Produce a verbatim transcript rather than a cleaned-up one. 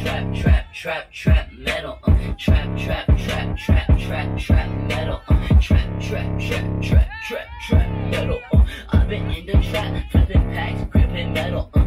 trap, trap, trap, trap metal. Uh, trap, trap, trap, trap, trap, trap metal. Uh, trap, trap, trap, trap, trap, trap metal. Uh, I've been in the trap, flipping packs, gripping metal. Uh,